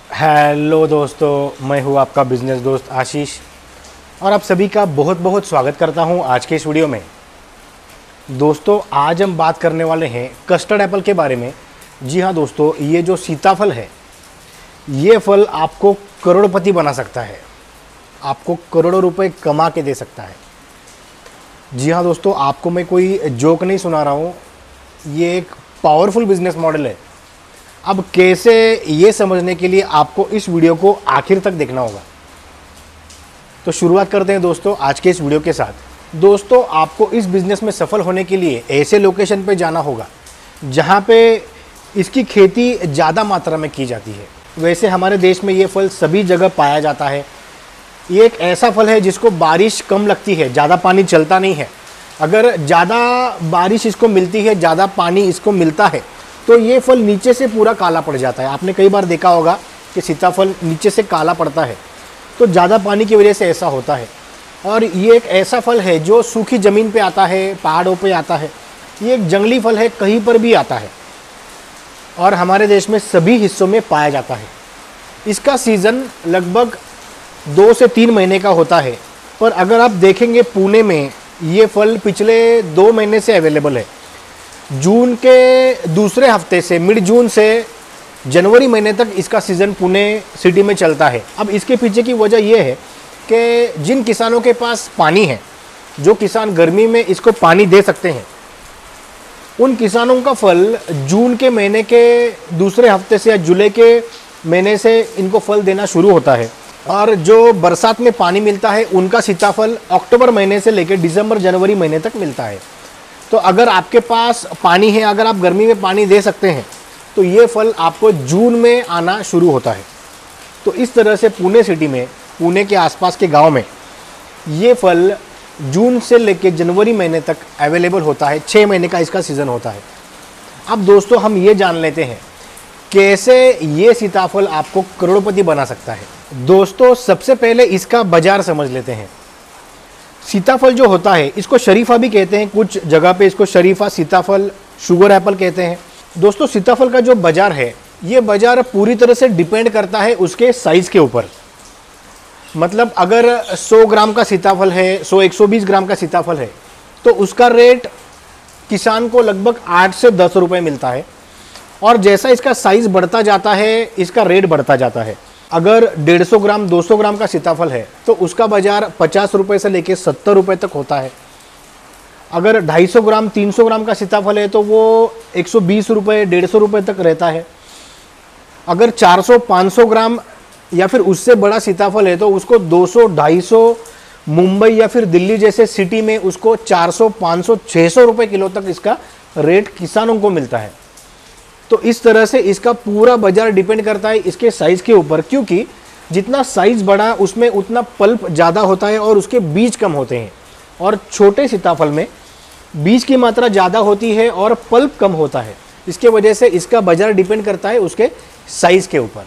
Hello दोस्तों, मैं हूँ आपका बिजनेस दोस्त आशीष और आप सभी का बहुत बहुत स्वागत करता हूँ आज के इस वीडियो में। दोस्तों, आज हम बात करने वाले हैं कस्टर्ड एप्पल के बारे में। जी हाँ दोस्तों, ये जो सीताफल है, ये फल आपको करोड़पति बना सकता है, आपको करोड़ों रुपए कमा के दे सकता है। जी हाँ दोस्तों, आपको मैं कोई जोक नहीं सुना रहा हूँ, ये एक पावरफुल बिजनेस मॉडल है। अब कैसे, ये समझने के लिए आपको इस वीडियो को आखिर तक देखना होगा। तो शुरुआत करते हैं दोस्तों आज के इस वीडियो के साथ। दोस्तों, आपको इस बिज़नेस में सफल होने के लिए ऐसे लोकेशन पे जाना होगा जहाँ पे इसकी खेती ज़्यादा मात्रा में की जाती है। वैसे हमारे देश में ये फल सभी जगह पाया जाता है। ये एक ऐसा फल है जिसको बारिश कम लगती है, ज़्यादा पानी चलता नहीं है। अगर ज़्यादा बारिश इसको मिलती है, ज़्यादा पानी इसको मिलता है, तो ये फल नीचे से पूरा काला पड़ जाता है। आपने कई बार देखा होगा कि सीताफल नीचे से काला पड़ता है, तो ज़्यादा पानी की वजह से ऐसा होता है। और ये एक ऐसा फल है जो सूखी ज़मीन पे आता है, पहाड़ों पे आता है। ये एक जंगली फल है, कहीं पर भी आता है और हमारे देश में सभी हिस्सों में पाया जाता है। इसका सीज़न लगभग 2 से 3 महीने का होता है, पर अगर आप देखेंगे पुणे में ये फल पिछले 2 महीने से अवेलेबल है। जून के दूसरे हफ्ते से, मिड जून से जनवरी महीने तक इसका सीज़न पुणे सिटी में चलता है। अब इसके पीछे की वजह यह है कि जिन किसानों के पास पानी है, जो किसान गर्मी में इसको पानी दे सकते हैं, उन किसानों का फल जून के महीने के दूसरे हफ्ते से या जुलाई के महीने से इनको फल देना शुरू होता है। और जो बरसात में पानी मिलता है, उनका सीताफल अक्टूबर महीने से लेकर दिसंबर जनवरी महीने तक मिलता है। तो अगर आपके पास पानी है, अगर आप गर्मी में पानी दे सकते हैं, तो ये फल आपको जून में आना शुरू होता है। तो इस तरह से पुणे सिटी में, पुणे के आसपास के गांव में ये फल जून से लेकर जनवरी महीने तक अवेलेबल होता है। 6 महीने का इसका सीज़न होता है। अब दोस्तों, हम ये जान लेते हैं कैसे ये सीताफल आपको करोड़पति बना सकता है। दोस्तों, सबसे पहले इसका बाजार समझ लेते हैं। सीताफल जो होता है, इसको शरीफा भी कहते हैं, कुछ जगह पे इसको शरीफा, सीताफल, शुगर एप्पल कहते हैं। दोस्तों, सीताफल का जो बाजार है, ये बाजार पूरी तरह से डिपेंड करता है उसके साइज़ के ऊपर। मतलब अगर 100 ग्राम का सीताफल है, 100-120 ग्राम का सीताफल है, तो उसका रेट किसान को लगभग 8 से 10 रुपये मिलता है। और जैसा इसका साइज़ बढ़ता जाता है, इसका रेट बढ़ता जाता है। अगर 150 ग्राम, 200 ग्राम का सीताफल है, तो उसका बाजार 50 रुपये से लेकर 70 रुपये तक होता है। अगर 250 ग्राम, 300 ग्राम का सीताफल है, तो वो 120 रुपये, 150 रुपये तक रहता है। अगर 400-500 ग्राम या फिर उससे बड़ा सीताफल है, तो उसको 200-250, मुंबई या फिर दिल्ली जैसे सिटी में उसको 400, 500, 600 रुपये किलो तक इसका रेट किसानों को मिलता है। तो इस तरह से इसका पूरा बाजार डिपेंड करता है इसके साइज़ के ऊपर, क्योंकि जितना साइज़ बड़ा उसमें उतना पल्प ज़्यादा होता है और उसके बीज कम होते हैं। और छोटे सीताफल में बीज की मात्रा ज़्यादा होती है और पल्प कम होता है। इसके वजह से इसका बाजार डिपेंड करता है उसके साइज़ के ऊपर।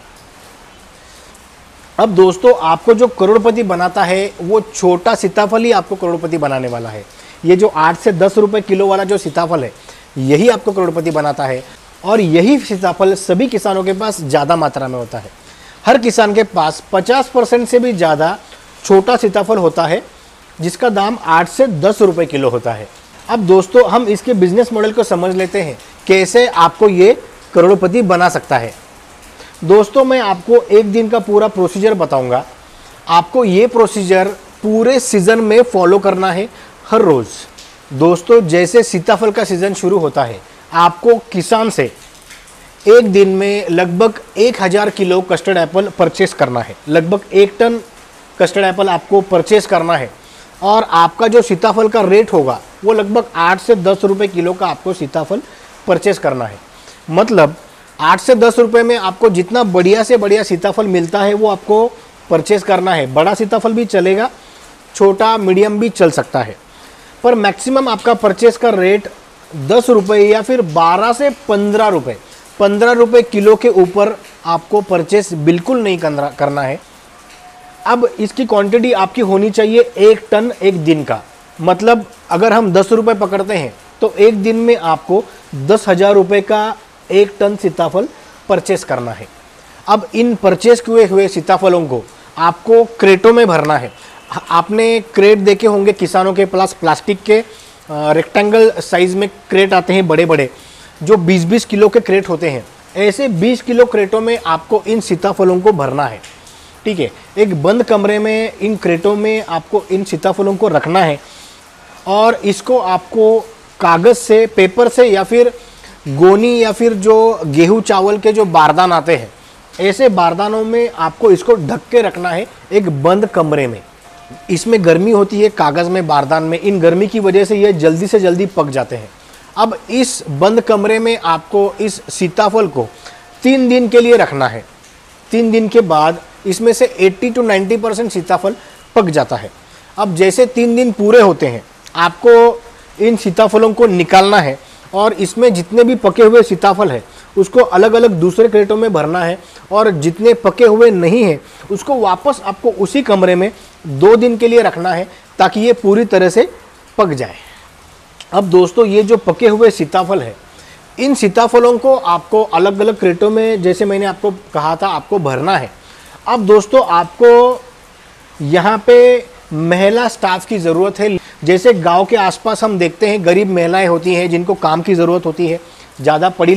अब दोस्तों, आपको जो करोड़पति बनाता है, वो छोटा सीताफल ही आपको करोड़पति बनाने वाला है। ये जो 8 से 10 रुपये किलो वाला जो सीताफल है, यही आपको करोड़पति बनाता है। और यही सीताफल सभी किसानों के पास ज़्यादा मात्रा में होता है। हर किसान के पास 50% से भी ज़्यादा छोटा सीताफल होता है, जिसका दाम 8 से 10 रुपये किलो होता है। अब दोस्तों, हम इसके बिजनेस मॉडल को समझ लेते हैं, कैसे आपको ये करोड़पति बना सकता है। दोस्तों, मैं आपको एक दिन का पूरा प्रोसीजर बताऊंगा। आपको ये प्रोसीजर पूरे सीज़न में फॉलो करना है, हर रोज़। दोस्तों, जैसे सीताफल का सीज़न शुरू होता है, आपको किसान से एक दिन में लगभग 1000 किलो कस्टर्ड एप्पल परचेस करना है। लगभग 1 टन कस्टर्ड एप्पल आपको परचेस करना है। और आपका जो सीताफल का रेट होगा, वो लगभग 8 से 10 रुपये किलो का आपको सीताफल परचेस करना है। मतलब 8 से 10 रुपये में आपको जितना बढ़िया से बढ़िया सीताफल मिलता है, वो आपको परचेस करना है। बड़ा सीताफल भी चलेगा, छोटा मीडियम भी चल सकता है, पर मैक्सिमम आपका परचेस का रेट 10 रुपये या फिर 12 से 15 रुपये, 15 रुपये किलो के ऊपर आपको परचेस बिल्कुल नहीं करना है। अब इसकी क्वांटिटी आपकी होनी चाहिए 1 टन 1 दिन का। मतलब अगर हम 10 रुपये पकड़ते हैं, तो एक दिन में आपको 10,000 रुपये का 1 टन सीताफल परचेस करना है। अब इन परचेज किए हुए सीताफलों को आपको क्रेटों में भरना है। आपने क्रेट देखे होंगे किसानों के पास, प्लास्टिक के रेक्टेंगल साइज में क्रेट आते हैं बड़े बड़े, जो 20-20 किलो के क्रेट होते हैं। ऐसे 20 किलो क्रेटों में आपको इन सीताफलों को भरना है। ठीक है, एक बंद कमरे में इन क्रेटों में आपको इन सीताफलों को रखना है और इसको आपको कागज़ से, पेपर से, या फिर गोनी, या फिर जो गेहूं चावल के जो बारदान आते हैं, ऐसे बारदानों में आपको इसको ढक के रखना है एक बंद कमरे में। इसमें गर्मी होती है कागज़ में, बारदान में, इन गर्मी की वजह से ये जल्दी से जल्दी पक जाते हैं। अब इस बंद कमरे में आपको इस सीताफल को 3 दिन के लिए रखना है। 3 दिन के बाद इसमें से 80 to 90% सीताफल पक जाता है। अब जैसे 3 दिन पूरे होते हैं, आपको इन सीताफलों को निकालना है और इसमें जितने भी पके हुए सीताफल है उसको अलग अलग दूसरे क्रेटों में भरना है, और जितने पके हुए नहीं हैं उसको वापस आपको उसी कमरे में 2 दिन के लिए रखना है ताकि ये पूरी तरह से पक जाए। अब दोस्तों, ये जो पके हुए सीताफल है, इन सीताफलों को आपको अलग अलग क्रेटों में, जैसे मैंने आपको कहा था, आपको भरना है। अब दोस्तों, आपको यहाँ पे महिला स्टाफ की ज़रूरत है। जैसे गांव के आसपास हम देखते हैं गरीब महिलाएं होती हैं जिनको काम की ज़रूरत होती है, ज़्यादा पढ़ी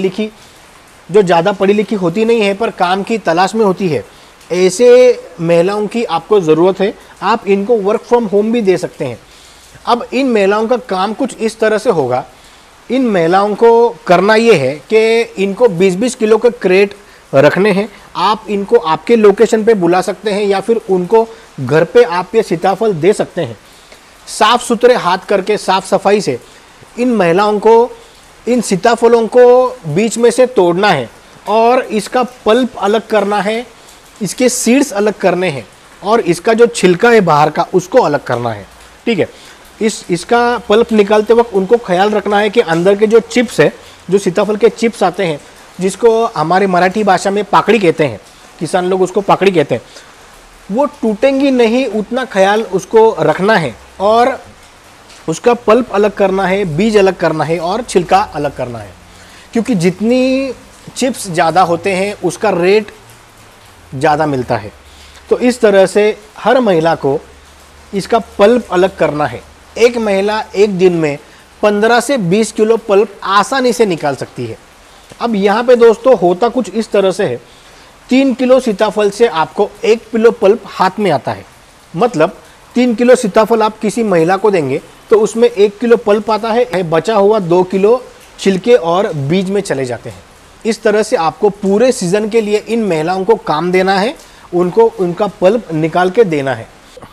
लिखी होती नहीं है पर काम की तलाश में होती है, ऐसे महिलाओं की आपको ज़रूरत है। आप इनको वर्क फ्रॉम होम भी दे सकते हैं। अब इन महिलाओं का काम कुछ इस तरह से होगा। इन महिलाओं को करना ये है कि इनको 20-20 किलो के क्रेट रखने हैं। आप इनको आपके लोकेशन पे बुला सकते हैं या फिर उनको घर पे आप ये सीताफल दे सकते हैं। साफ़ सुथरे हाथ करके, साफ़ सफाई से इन महिलाओं को इन सीताफलों को बीच में से तोड़ना है और इसका पल्प अलग करना है, इसके सीड्स अलग करने हैं और इसका जो छिलका है बाहर का उसको अलग करना है। ठीक है, इसका पल्प निकालते वक्त उनको ख्याल रखना है कि अंदर के जो चिप्स है, जो सीताफल के चिप्स आते हैं, जिसको हमारे मराठी भाषा में पाकड़ी कहते हैं, किसान लोग उसको पाकड़ी कहते हैं, वो टूटेंगी नहीं, उतना ख्याल उसको रखना है और उसका पल्प अलग करना है, बीज अलग करना है और छिलका अलग करना है। क्योंकि जितनी चिप्स ज़्यादा होते हैं उसका रेट ज़्यादा मिलता है। तो इस तरह से हर महिला को इसका पल्प अलग करना है। एक महिला एक दिन में 15 से 20 किलो पल्प आसानी से निकाल सकती है। अब यहाँ पे दोस्तों होता कुछ इस तरह से है, 3 किलो सीताफल से आपको 1 किलो पल्प हाथ में आता है। मतलब 3 किलो सीताफल आप किसी महिला को देंगे तो उसमें 1 किलो पल्प आता है, बचा हुआ 2 किलो छिलके और बीज में चले जाते हैं। इस तरह से आपको पूरे सीज़न के लिए इन महिलाओं को काम देना है, उनको उनका पल्प निकाल के देना है।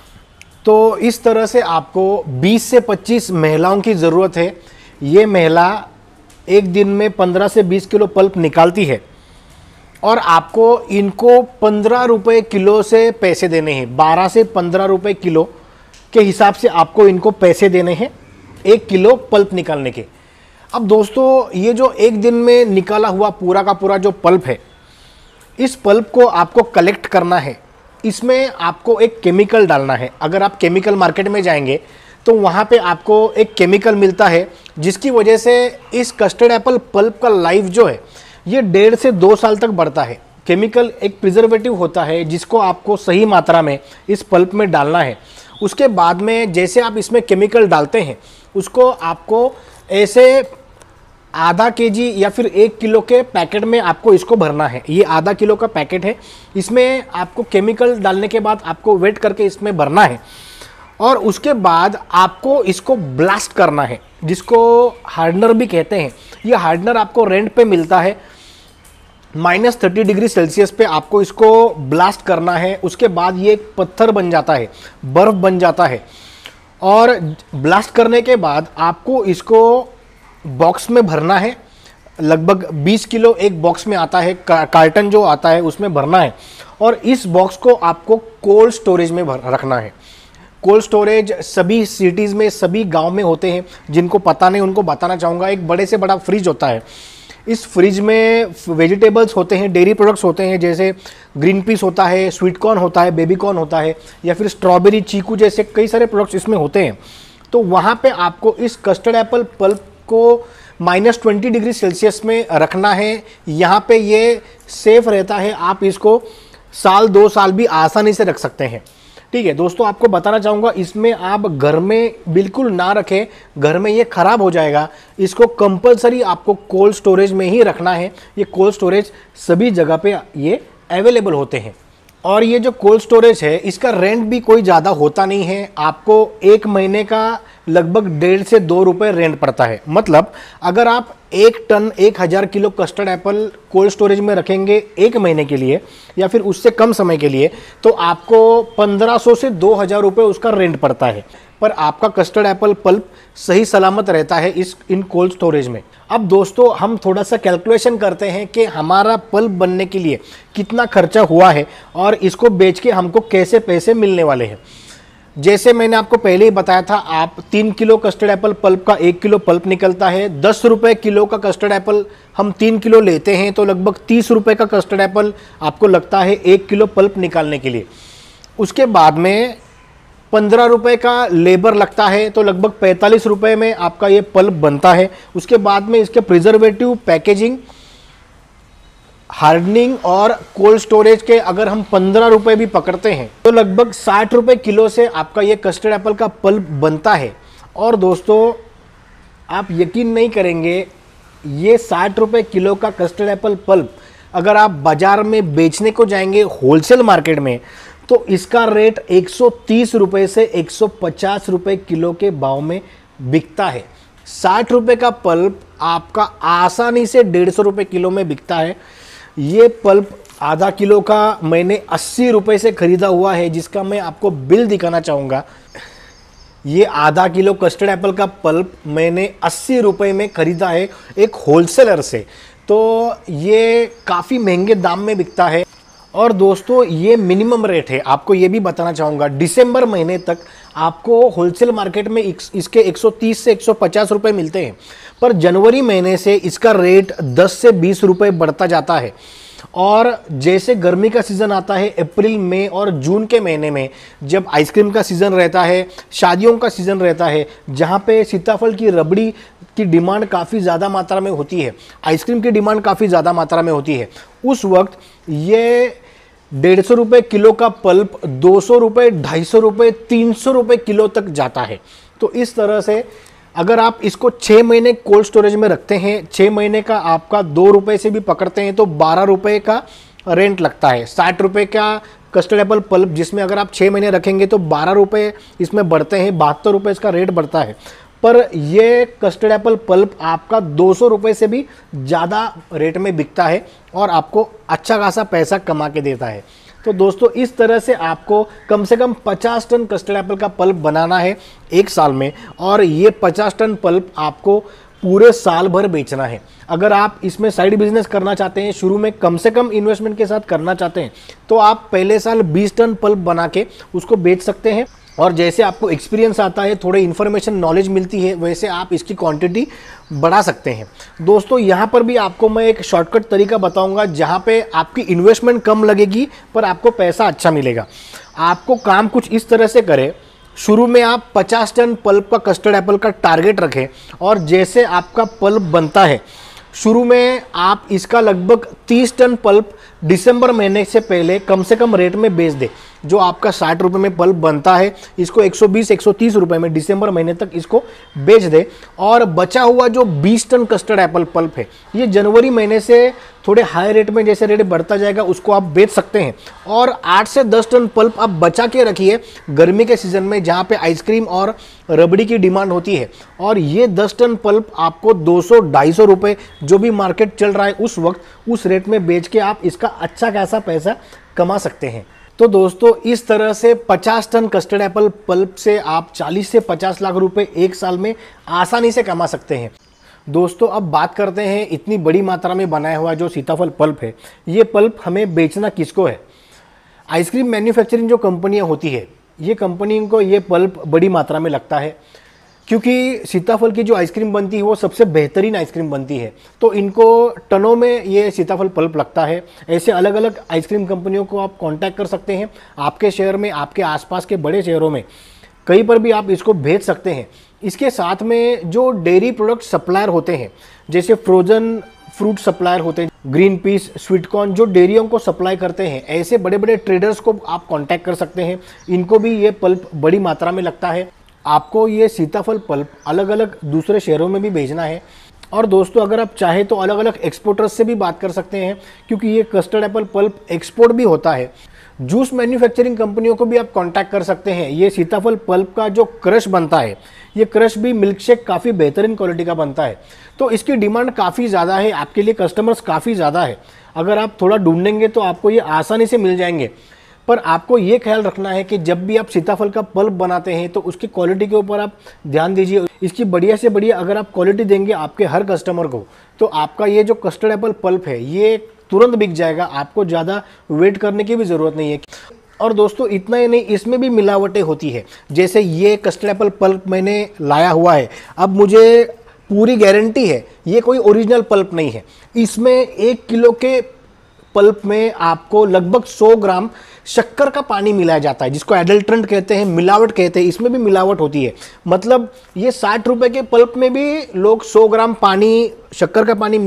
तो इस तरह से आपको 20 से 25 महिलाओं की ज़रूरत है। ये महिला एक दिन में 15 से 20 किलो पल्प निकालती है और आपको इनको 15 रुपये किलो से पैसे देने हैं। 12 से 15 रुपये किलो के हिसाब से आपको इनको पैसे देने हैं 1 किलो पल्प निकालने के। अब दोस्तों, ये जो एक दिन में निकाला हुआ पूरा का पूरा जो पल्प है, इस पल्प को आपको कलेक्ट करना है। इसमें आपको एक केमिकल डालना है। अगर आप केमिकल मार्केट में जाएंगे तो वहाँ पे आपको एक केमिकल मिलता है जिसकी वजह से इस कस्टर्ड एप्पल पल्प का लाइफ जो है ये 1.5 से 2 साल तक बढ़ता है। केमिकल एक प्रिजर्वेटिव होता है जिसको आपको सही मात्रा में इस पल्प में डालना है। उसके बाद में जैसे आप इसमें केमिकल डालते हैं, उसको आपको ऐसे आधा केजी या फिर 1 किलो के पैकेट में आपको इसको भरना है। ये आधा किलो का पैकेट है, इसमें आपको केमिकल डालने के बाद आपको वेट करके इसमें भरना है और उसके बाद आपको इसको ब्लास्ट करना है, जिसको हार्डनर भी कहते हैं। ये हार्डनर आपको रेंट पे मिलता है। -30 डिग्री सेल्सियस पे आपको इसको ब्लास्ट करना है। उसके बाद ये एक पत्थर बन जाता है, बर्फ़ बन जाता है और ब्लास्ट करने के बाद आपको इसको बॉक्स में भरना है। लगभग 20 किलो एक बॉक्स में आता है, कार्टन जो आता है उसमें भरना है और इस बॉक्स को आपको कोल्ड स्टोरेज में रखना है। कोल्ड स्टोरेज सभी सिटीज़ में, सभी गांव में होते हैं। जिनको पता नहीं उनको बताना चाहूँगा, एक बड़े से बड़ा फ्रिज होता है। इस फ्रिज में वेजिटेबल्स होते हैं, डेयरी प्रोडक्ट्स होते हैं, जैसे ग्रीन पीस होता है, स्वीट कॉर्न होता है, बेबी कॉर्न होता है, या फिर स्ट्रॉबेरी, चीकू जैसे कई सारे प्रोडक्ट्स इसमें होते हैं। तो वहाँ पे आपको इस कस्टर्ड एप्पल पल्प को -20 डिग्री सेल्सियस में रखना है। यहाँ पे ये सेफ रहता है, आप इसको साल 2 साल भी आसानी से रख सकते हैं। ठीक है दोस्तों, आपको बताना चाहूँगा इसमें आप घर में बिल्कुल ना रखें, घर में ये ख़राब हो जाएगा। इसको कंपलसरी आपको कोल्ड स्टोरेज में ही रखना है। ये कोल्ड स्टोरेज सभी जगह पे ये अवेलेबल होते हैं। और ये जो कोल्ड स्टोरेज है इसका रेंट भी कोई ज़्यादा होता नहीं है। आपको 1 महीने का लगभग 1.5 से 2 रुपये रेंट पड़ता है। मतलब अगर आप 1 ton 1000 kilo custard apple cold storage में रखेंगे 1 महीने के लिए या फिर उससे कम समय के लिए, तो आपको 1500 से 2000 रुपये उसका रेंट पड़ता है। पर आपका कस्टर्ड एप्पल पल्प सही सलामत रहता है इन कोल्ड स्टोरेज में। अब दोस्तों हम थोड़ा सा कैलकुलेशन करते हैं कि हमारा पल्प बनने के लिए कितना खर्चा हुआ है और इसको बेच के हमको कैसे पैसे मिलने वाले हैं। जैसे मैंने आपको पहले ही बताया था, आप 3 किलो कस्टर्ड एप्पल पल्प का 1 किलो पल्प निकलता है। 10 रुपये किलो का कस्टर्ड एप्पल हम 3 किलो लेते हैं तो लगभग 30 रुपये का कस्टर्ड एप्पल आपको लगता है 1 किलो पल्प निकालने के लिए। उसके बाद में 15 रुपये का लेबर लगता है तो लगभग 45 रुपये में आपका ये पल्प बनता है। उसके बाद में इसके प्रिजर्वेटिव, पैकेजिंग, हार्डनिंग और कोल्ड स्टोरेज के अगर हम 15 रुपये भी पकड़ते हैं तो लगभग 60 रुपये किलो से आपका ये कस्टर्ड एप्पल का पल्प बनता है। और दोस्तों आप यकीन नहीं करेंगे, ये 60 रुपये किलो का कस्टर्ड एप्पल पल्प अगर आप बाज़ार में बेचने को जाएंगे होलसेल मार्केट में तो इसका रेट 130 रुपये से 150 रुपये किलो के भाव में बिकता है। 60 रुपये का पल्प आपका आसानी से 150 रुपये किलो में बिकता है। ये पल्प आधा किलो का मैंने 80 रुपये से ख़रीदा हुआ है, जिसका मैं आपको बिल दिखाना चाहूँगा। ये आधा किलो कस्टर्ड एप्पल का पल्प मैंने 80 रुपये में ख़रीदा है एक होलसेलर से, तो ये काफ़ी महंगे दाम में बिकता है। और दोस्तों ये मिनिमम रेट है, आपको ये भी बताना चाहूँगा, दिसंबर महीने तक आपको होलसेल मार्केट में इसके 130 से 150 रुपये मिलते हैं। पर जनवरी महीने से इसका रेट 10 से 20 रुपये बढ़ता जाता है। और जैसे गर्मी का सीज़न आता है अप्रैल, मई और जून के महीने में, जब आइसक्रीम का सीज़न रहता है, शादियों का सीज़न रहता है, जहाँ पे सीताफल की रबड़ी की डिमांड काफ़ी ज़्यादा मात्रा में होती है, आइसक्रीम की डिमांड काफ़ी ज़्यादा मात्रा में होती है, उस वक्त ये 150 रुपये किलो का पल्प 200 रुपये, 250 रुपये, 300 रुपये किलो तक जाता है। तो इस तरह से अगर आप इसको 6 महीने कोल्ड स्टोरेज में रखते हैं, 6 महीने का आपका 2 रुपये से भी पकड़ते हैं तो 12 रुपये का रेंट लगता है। 60 रुपये का कस्टर्ड एप्पल पल्प जिसमें अगर आप 6 महीने रखेंगे तो 12 रुपये इसमें बढ़ते हैं, 72 रुपये इसका रेट बढ़ता है। पर ये कस्टर्ड एप्पल पल्प आपका 200 रुपये से भी ज़्यादा रेट में बिकता है और आपको अच्छा खासा पैसा कमा के देता है। तो दोस्तों इस तरह से आपको कम से कम 50 टन कस्टर्ड एप्पल का पल्प बनाना है 1 साल में, और ये 50 टन पल्प आपको पूरे साल भर बेचना है। अगर आप इसमें साइड बिजनेस करना चाहते हैं, शुरू में कम से कम इन्वेस्टमेंट के साथ करना चाहते हैं, तो आप पहले साल 20 टन पल्प बना के उसको बेच सकते हैं। और जैसे आपको एक्सपीरियंस आता है, थोड़े इन्फॉर्मेशन नॉलेज मिलती है, वैसे आप इसकी क्वांटिटी बढ़ा सकते हैं। दोस्तों यहाँ पर भी आपको मैं एक शॉर्टकट तरीका बताऊंगा जहाँ पे आपकी इन्वेस्टमेंट कम लगेगी पर आपको पैसा अच्छा मिलेगा। आपको काम कुछ इस तरह से करें, शुरू में आप 50 टन पल्प का कस्टर्ड एप्पल का टारगेट रखें और जैसे आपका पल्प बनता है, शुरू में आप इसका लगभग 30 टन पल्प दिसंबर महीने से पहले कम से कम रेट में बेच दे। जो आपका 60 रुपये में पल्प बनता है, इसको 120-130 रुपये में दिसंबर महीने तक इसको बेच दे। और बचा हुआ जो 20 टन कस्टर्ड एप्पल पल्प है, ये जनवरी महीने से थोड़े हाई रेट में, जैसे रेट बढ़ता जाएगा उसको आप बेच सकते हैं। और 8 से 10 टन पल्प आप बचा के रखिए गर्मी के सीज़न में, जहाँ पे आइसक्रीम और रबड़ी की डिमांड होती है। और ये 10 टन पल्प आपको 200-250 रुपये जो भी मार्केट चल रहा है उस वक्त, उस रेट में बेच के आप इसका अच्छा खासा पैसा कमा सकते हैं। तो दोस्तों इस तरह से 50 टन कस्टर्ड एप्पल पल्प से आप 40 से 50 लाख रुपए 1 साल में आसानी से कमा सकते हैं। दोस्तों अब बात करते हैं इतनी बड़ी मात्रा में बनाया हुआ जो सीताफल पल्प है, ये पल्प हमें बेचना किसको है। आइसक्रीम मैन्युफैक्चरिंग जो कंपनियां होती है, ये कंपनी को ये पल्प बड़ी मात्रा में लगता है, क्योंकि सीताफल की जो आइसक्रीम बनती है वो सबसे बेहतरीन आइसक्रीम बनती है, तो इनको टनों में ये सीताफल पल्प लगता है। ऐसे अलग अलग आइसक्रीम कंपनियों को आप कांटेक्ट कर सकते हैं, आपके शहर में, आपके आसपास के बड़े शहरों में कहीं पर भी आप इसको भेज सकते हैं। इसके साथ में जो डेयरी प्रोडक्ट सप्लायर होते हैं, जैसे फ्रोजन फ्रूट सप्लायर होते हैं, ग्रीन पीस, स्वीट कॉर्न, जो डेयरियों को सप्लाई करते हैं, ऐसे बड़े बड़े ट्रेडर्स को आप कांटेक्ट कर सकते हैं। इनको भी ये पल्प बड़ी मात्रा में लगता है। आपको ये सीताफल पल्प अलग अलग दूसरे शहरों में भी भेजना है। और दोस्तों अगर आप चाहें तो अलग अलग एक्सपोर्टर्स से भी बात कर सकते हैं, क्योंकि ये कस्टर्ड एप्पल पल्प एक्सपोर्ट भी होता है। जूस मैन्युफैक्चरिंग कंपनियों को भी आप कांटेक्ट कर सकते हैं। ये सीताफल पल्प का जो क्रश बनता है, ये क्रश भी मिल्क शेक काफ़ी बेहतरीन क्वालिटी का बनता है। तो इसकी डिमांड काफ़ी ज़्यादा है, आपके लिए कस्टमर्स काफ़ी ज़्यादा है। अगर आप थोड़ा ढूंढेंगे तो आपको ये आसानी से मिल जाएंगे। पर आपको ये ख्याल रखना है कि जब भी आप सीताफल का पल्प बनाते हैं तो उसकी क्वालिटी के ऊपर आप ध्यान दीजिए। इसकी बढ़िया से बढ़िया अगर आप क्वालिटी देंगे आपके हर कस्टमर को, तो आपका ये जो कस्टर्ड एप्पल पल्प है ये तुरंत बिक जाएगा। आपको ज़्यादा वेट करने की भी ज़रूरत नहीं है। और दोस्तों इतना ही नहीं, इसमें भी मिलावटें होती है। जैसे ये कस्टर्ड एप्पल पल्प मैंने लाया हुआ है, अब मुझे पूरी गारंटी है ये कोई ओरिजिनल पल्प नहीं है। इसमें 1 किलो के पल्प में आपको लगभग 100 ग्राम शक्कर का पानी मिलाया जाता है, जिसको एडल्ट्रेंट कहते हैं, मिलावट कहते हैं। इसमें भी मिलावट होती है। मतलब ये 60 रुपए के पल्प में भी लोग 100 ग्राम पानी, शक्कर का पानी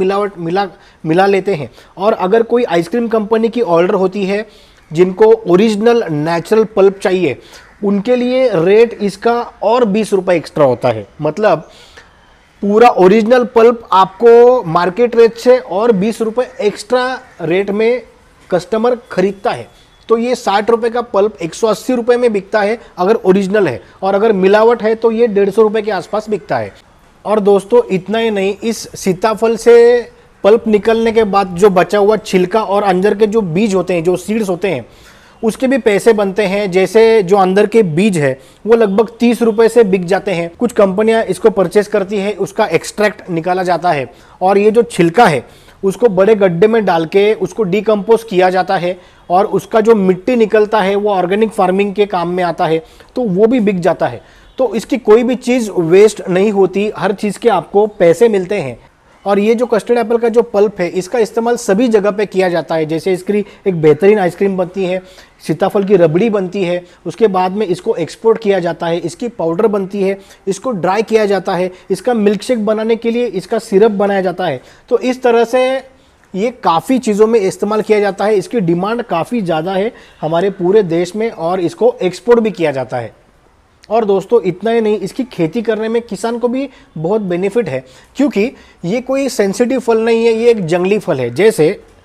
मिला लेते हैं। और अगर कोई आइसक्रीम कंपनी की ऑर्डर होती है जिनको ओरिजिनल नेचुरल पल्प चाहिए, उनके लिए रेट इसका और 20 रुपये एक्स्ट्रा होता है। मतलब पूरा ओरिजिनल पल्प आपको मार्केट रेट से और 20 रुपये एक्स्ट्रा रेट में कस्टमर खरीदता है। तो ये 60 रुपये का पल्प 180 रुपये में बिकता है अगर ओरिजिनल है, और अगर मिलावट है तो ये 150 रुपये के आसपास बिकता है। और दोस्तों इतना ही नहीं, इस सीताफल से पल्प निकलने के बाद जो बचा हुआ छिलका और अंदर के जो बीज होते हैं, जो सीड्स होते हैं, उसके भी पैसे बनते हैं। जैसे जो अंदर के बीज है वो लगभग 30 रुपये से बिक जाते हैं। कुछ कंपनियां इसको परचेस करती है, उसका एक्सट्रैक्ट निकाला जाता है और ये जो छिलका है उसको बड़े गड्ढे में डाल के उसको डिकम्पोज किया जाता है और उसका जो मिट्टी निकलता है वो ऑर्गेनिक फार्मिंग के काम में आता है, तो वो भी बिक जाता है। तो इसकी कोई भी चीज़ वेस्ट नहीं होती, हर चीज़ के आपको पैसे मिलते हैं। और ये जो कस्टर्ड एप्पल का जो पल्प है इसका इस्तेमाल सभी जगह पे किया जाता है। जैसे इसकी एक बेहतरीन आइसक्रीम बनती है, सीताफल की रबड़ी बनती है, उसके बाद में इसको एक्सपोर्ट किया जाता है, इसकी पाउडर बनती है, इसको ड्राई किया जाता है, इसका मिल्क शेक बनाने के लिए इसका सिरप बनाया जाता है। तो इस तरह से ये काफ़ी चीज़ों में इस्तेमाल किया जाता है। इसकी डिमांड काफ़ी ज़्यादा है हमारे पूरे देश में और इसको एक्सपोर्ट भी किया जाता है। और दोस्तों इतना ही नहीं, इसकी खेती करने में किसान को भी बहुत बेनिफिट है, क्योंकि ये कोई सेंसिटिव फल नहीं है, ये एक जंगली फल है। जैसे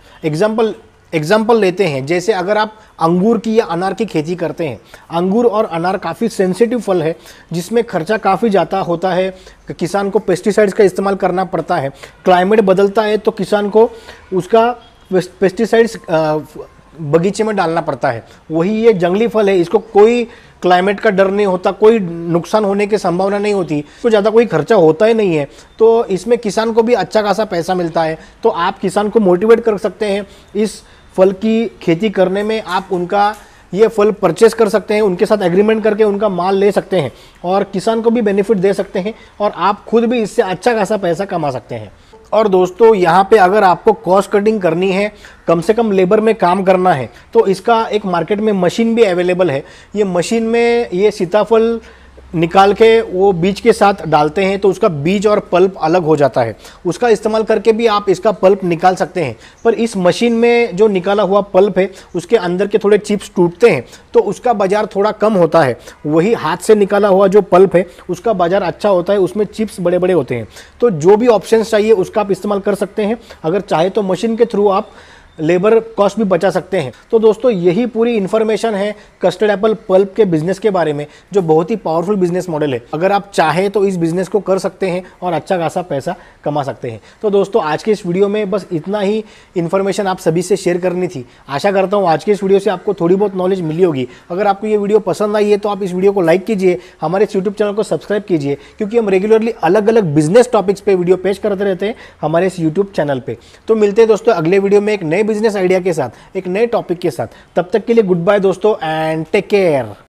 एग्जाम्पल लेते हैं, जैसे अगर आप अंगूर की या अनार की खेती करते हैं, अंगूर और अनार काफ़ी सेंसिटिव फल है जिसमें खर्चा काफ़ी ज़्यादा होता है। किसान को पेस्टिसाइड्स का इस्तेमाल करना पड़ता है। क्लाइमेट बदलता है तो किसान को उसका पेस्टिसाइड्स बगीचे में डालना पड़ता है। वही ये जंगली फल है, इसको कोई क्लाइमेट का डर नहीं होता, कोई नुकसान होने की संभावना नहीं होती, तो ज़्यादा कोई खर्चा होता ही नहीं है। तो इसमें किसान को भी अच्छा खासा पैसा मिलता है। तो आप किसान को मोटिवेट कर सकते हैं इस फल की खेती करने में। आप उनका ये फल परचेस कर सकते हैं, उनके साथ एग्रीमेंट करके उनका माल ले सकते हैं और किसान को भी बेनिफिट दे सकते हैं और आप खुद भी इससे अच्छा खासा पैसा कमा सकते हैं। और दोस्तों यहाँ पे अगर आपको कॉस्ट कटिंग करनी है, कम से कम लेबर में काम करना है, तो इसका एक मार्केट में मशीन भी अवेलेबल है। ये मशीन में ये सीताफल निकाल के वो बीज के साथ डालते हैं तो उसका बीज और पल्प अलग हो जाता है। उसका इस्तेमाल करके भी आप इसका पल्प निकाल सकते हैं। पर इस मशीन में जो निकाला हुआ पल्प है उसके अंदर के थोड़े चिप्स टूटते हैं तो उसका बाज़ार थोड़ा कम होता है। वही हाथ से निकाला हुआ जो पल्प है उसका बाज़ार अच्छा होता है, उसमें चिप्स बड़े बड़े होते हैं। तो जो भी ऑप्शंस चाहिए उसका आप इस्तेमाल कर सकते हैं। अगर चाहे तो मशीन के थ्रू आप लेबर कॉस्ट भी बचा सकते हैं। तो दोस्तों यही पूरी इन्फॉर्मेशन है कस्टर्ड एप्पल पल्प के बिजनेस के बारे में, जो बहुत ही पावरफुल बिजनेस मॉडल है। अगर आप चाहें तो इस बिजनेस को कर सकते हैं और अच्छा खासा पैसा कमा सकते हैं। तो दोस्तों आज के इस वीडियो में बस इतना ही इन्फॉर्मेशन आप सभी से शेयर करनी थी। आशा करता हूँ आज के इस वीडियो से आपको थोड़ी बहुत नॉलेज मिली होगी। अगर आपको ये वीडियो पसंद आई है तो आप इस वीडियो को लाइक कीजिए, हमारे इस यूट्यूब चैनल को सब्सक्राइब कीजिए, क्योंकि हम रेगुलरली अलग अलग बिजनेस टॉपिक्स पे वीडियो पेश करते रहते हैं हमारे इस यूट्यूब चैनल पे। तो मिलते हैं दोस्तों अगले वीडियो में एक नए बिजनेस आइडिया के साथ, एक नए टॉपिक के साथ। तब तक के लिए गुड बाय दोस्तों एंड टेक केयर।